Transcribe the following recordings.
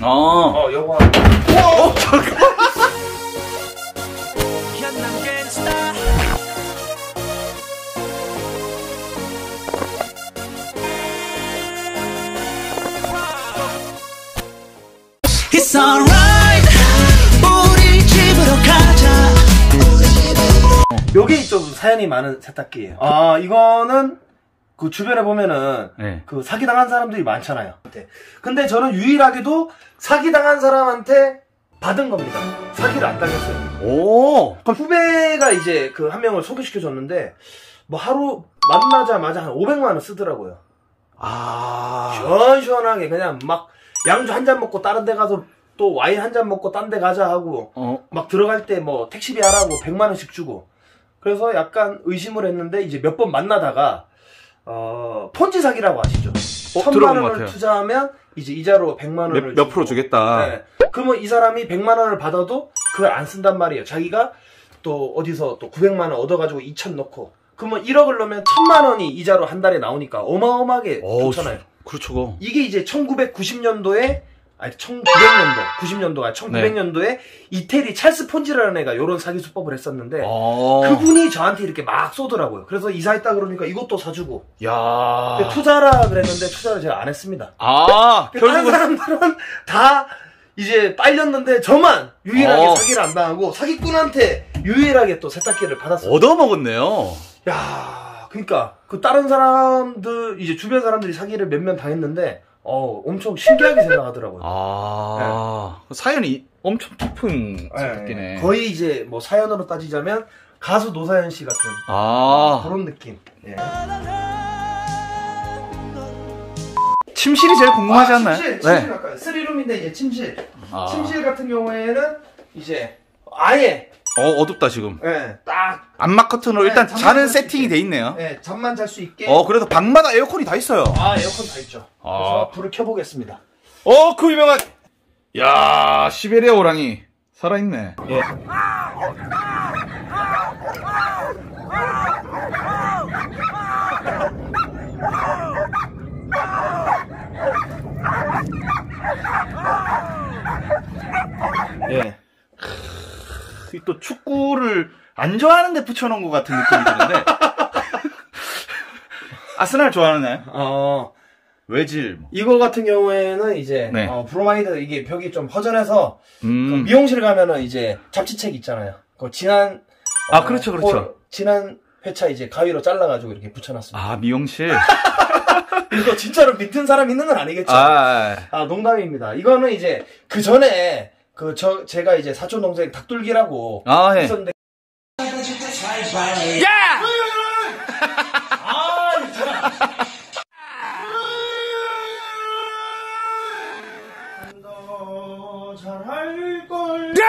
요거 우와! 잠깐. It's alright. 우리 집으로 가자. 요게 좀 사연이 많은 세탁기예요. 이거는 그 주변에 보면은 네. 그 사기당한 사람들이 많잖아요. 근데 저는 유일하게도 사기당한 사람한테 받은 겁니다. 사기를 안 당했어요. 오. 후배가 이제 그 한 명을 소개시켜 줬는데 뭐 하루 만나자마자 한 500만 원 쓰더라고요. 시원시원하게 그냥 막 양주 한 잔 먹고 다른 데 가서 또 와인 한 잔 먹고 딴 데 가자 하고 막 들어갈 때 뭐 택시비 하라고 100만 원씩 주고. 그래서 약간 의심을 했는데 이제 몇 번 만나다가 폰지 사기라고 아시죠? 1000만 원을 투자하면 이제 이자로 100만 원을 몇 프로 주겠다. 네. 그러면 이 사람이 100만 원을 받아도 그걸 안 쓴단 말이에요. 자기가 또 어디서 또 900만 원 얻어가지고 2000 넣고 그러면 1억을 넣으면 1000만 원이 이자로 한 달에 나오니까 어마어마하게 좋잖아요. 그렇죠. 이게 이제 1990년도에 아니 1900년도 90년도가 1900년도에 이태리 찰스 폰지라는 애가 요런 사기 수법을 했었는데 그분이 저한테 이렇게 막 쏘더라고요. 그래서 이사했다 그러니까 이것도 사주고. 야. 투자라 그랬는데 투자를 제가 안 했습니다. 결국은 다른 사람들은 다 이제 빨렸는데 저만 유일하게 사기를 안 당하고 사기꾼한테 유일하게 또 세탁기를 받았어요. 얻어먹었네요. 야, 그러니까 그 다른 사람들 이제 주변 사람들이 사기를 몇몇 당했는데 엄청 신기하게 생각하더라고요. 네. 사연이 엄청 깊은 세탁기네. 거의 이제 뭐 사연으로 따지자면 가수 노사연 씨 같은 그런 느낌. 예. 침실이 제일 궁금하지 않나요? 침실 갈까요? 3룸인데 이제 침실. 침실 같은 경우에는 이제 아예 어둡다 지금. 네, 딱 암막 커튼으로 일단 자는 세팅이 돼 있네요. 네, 잠만 잘 수 있게. 그래도 방마다 에어컨이 다 있어요. 에어컨 다 있죠. 그래서 불을 켜보겠습니다. 그 유명한. 야, 시베리아 호랑이 살아있네. 예. 예. 또 축구를 안 좋아하는데 붙여놓은 것 같은 느낌이 드는데. 아스날 좋아하나요? 외질. 이거 같은 경우에는 이제 브로마이드 이게 벽이 좀 허전해서 그 미용실 가면은 이제 잡지책 있잖아요. 그 지난 그렇죠. 지난 회차 이제 가위로 잘라가지고 이렇게 붙여놨습니다. 미용실. 이거 진짜로 믿는 사람 있는 건 아니겠죠? 농담입니다. 이거는 이제 그 전에 제가 이제 사촌 동생 닭둘기라고 있었는데. 야! 잘할걸.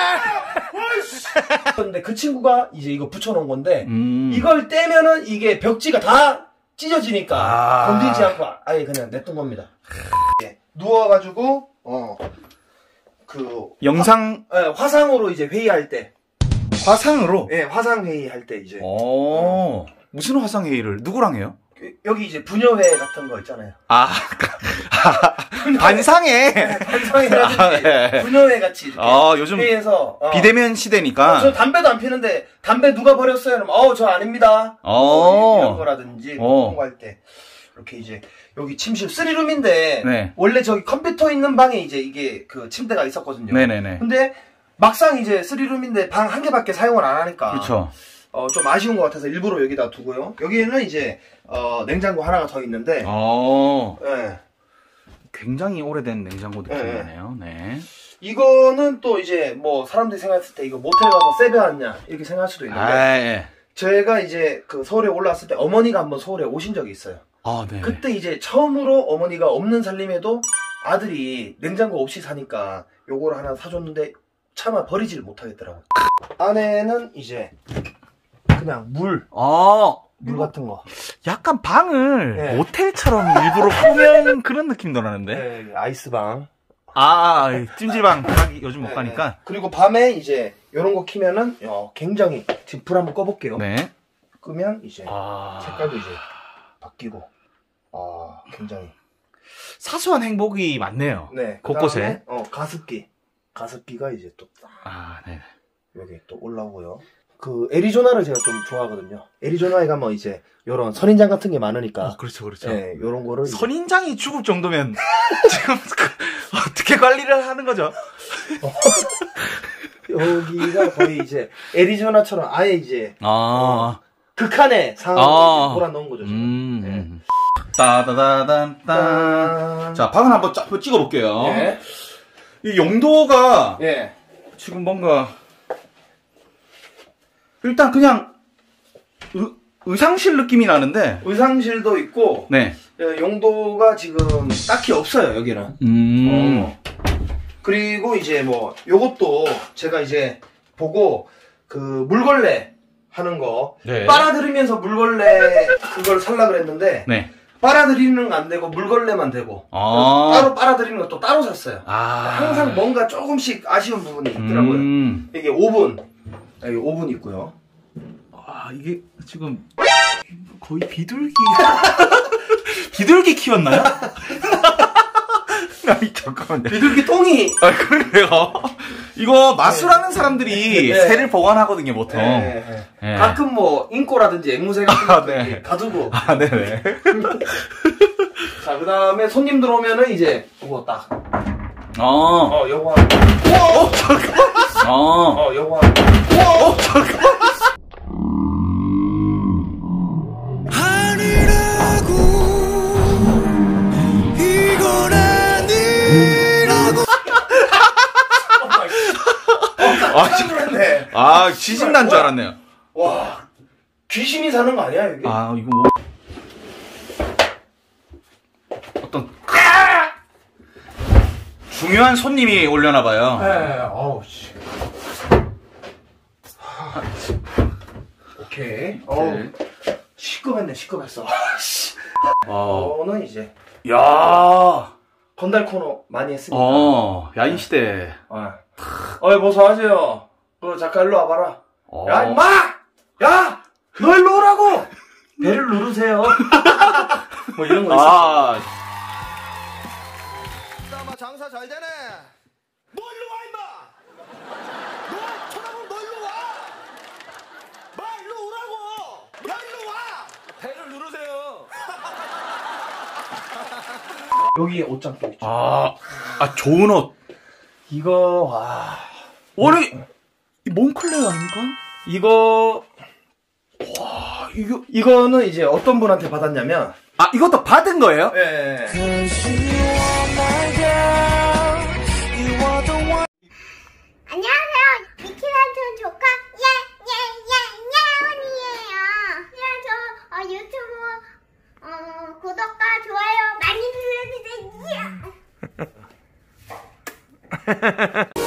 근데 그 친구가 이제 이거 붙여놓은 건데 이걸 떼면은 이게 벽지가 다 찢어지니까 건들지 않고 아예 그냥 냈던 겁니다. 누워가지고 영상 화상으로 이제 회의할 때. 화상으로? 네, 화상 회의할 때 이제. 무슨 화상 회의를 누구랑 해요? 여기 이제 부녀회 같은 거 있잖아요. 반상회. 반상회라든지 부녀회 같이 이렇게 요즘 회의해서 비대면 시대니까. 저 담배도 안 피는데 담배 누가 버렸어요? 그러면 저 아닙니다. 이런 거라든지 공부할 때 이렇게 이제 여기 침실 3룸인데 원래 저기 컴퓨터 있는 방에 이제 이게 그 침대가 있었거든요. 네네네. 근데 막상 이제 3룸인데 방 한 개밖에 사용을 안 하니까 그렇죠. 좀 아쉬운 것 같아서 일부러 여기다 두고요. 여기에는 이제 냉장고 하나가 더 있는데 굉장히 오래된 냉장고 느낌이네요. 네. 이거는 또 이제 뭐 사람들이 생각했을 때 이거 모텔 가서 세배 왔냐 이렇게 생각할 수도 있는데 제가 이제 그 서울에 올라왔을 때 어머니가 한번 서울에 오신 적이 있어요. 네. 그때 이제 처음으로 어머니가 없는 살림에도 아들이 냉장고 없이 사니까 요거를 하나 사줬는데 차마 버리지를 못하겠더라고요. 안에는 이제 그냥 물 같은 거. 약간 방을 모텔처럼 일부러 꾸면 그런 느낌도 나는데. 아이스방. 찜질방 가기 요즘 못 가니까. 그리고 밤에 이제 요런 거 키면은 굉장히 지금 불 한번 꺼볼게요. 끄면 이제 색깔도 이제 바뀌고 굉장히 사소한 행복이 많네요. 네. 곳곳에. 그다음에, 가습기가 이제 또 네. 여기 또 올라오고요. 그 애리조나를 제가 좀 좋아하거든요. 애리조나에 가면 이제 요런 선인장 같은 게 많으니까. 그렇죠, 그렇죠. 네, 요런 거를 선인장이 죽을 정도면 지금 어떻게 관리를 하는 거죠? 여기가 거의 이제 애리조나처럼 아예 이제 극한의 상황을 몰아넣은 거죠. 지금. 따다다단딴. 자, 방을 한번 찍어볼게요. 네. 이 용도가 예. 지금 뭔가 일단 그냥 의상실 느낌이 나는데 의상실도 있고 네. 용도가 지금 딱히 없어요 여기는. 그리고 이제 뭐 요것도 제가 이제 보고 그 물걸레 하는 거 네. 빨아들이면서 물걸레 그걸 살라 그랬는데 네. 빨아들이는 건 안 되고 물걸레만 되고 따로 빨아들이는 것도 따로 샀어요. 항상 뭔가 조금씩 아쉬운 부분이 있더라고요. 이게 오븐 여기 오븐 있고요. 이게 지금 거의 비둘기 비둘기 키웠나요? 아니 잠깐만요. 비둘기 똥이 그래요. 이거 마술하는 사람들이 새를 보관하거든요 보통. 네. 가끔 뭐 인꼬라든지 앵무새 같은 거 가두고. 네네. 자, 그 다음에 손님 들어오면은 이제 이거 딱. 요거. 잠깐만. 요거. 잠깐만. 아니라고 이건 아니라고. 지진 난 줄 알았네요. 와, 귀신이 사는 거 아니야, 여기? 이거 뭐. 어떤. 중요한 손님이 올려나봐요. 네, 어우, 씨. 오케이. 시급했네, 시급했어. 는 이제. 야 건달 코너 많이 했으니까. 야인시대. 보소 하세요. 잠깐 일로 와봐라. 야, 임마! 야! 너 일로 오라고! 배를 누르세요. 뭐 이런 거 있어. 장사 잘 되네. 너 일로 와, 임마! 너 쳐다보면 너 일로 와! 마, 일로 오라고! 야, 일로 와! 배를 누르세요. 여기 옷장 또 있죠. 좋은 옷. 이거, 와. 원래, 몽클레어 아닙니까? 이거, 이거는 이제 어떤 분한테 받았냐면. 이것도 받은 거예요? 예. 안녕하세요. 미키란촌 조카 예예예예언니예요. 유튜브 구독과 좋아요 많이 눌러주세요.